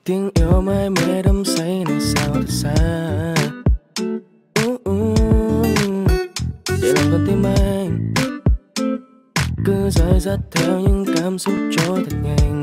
Tiếng yêu mãi mê đắm say này sao thật xa. Để lòng con tim anh cứ dõi dắt theo những cảm xúc trôi thật nhanh.